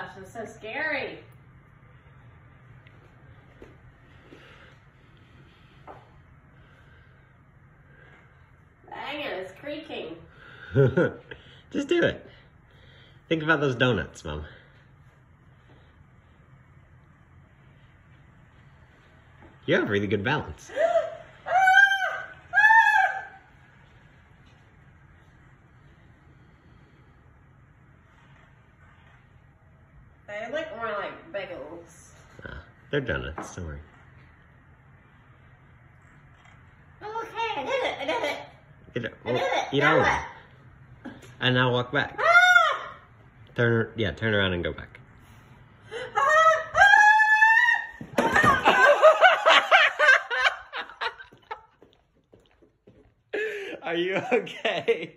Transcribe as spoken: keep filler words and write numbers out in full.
gosh, it's so scary. Dang it, it's creaking. Just do it. Think about those donuts, Mom. You have really good balance. They look more like bagels. Ah, they're donuts, don't worry. Oh, okay, I did it, I did it. Get it. I did it. Eat Now all of what? it. And now walk back. Ah! Turn, yeah, turn around and go back. Are you okay?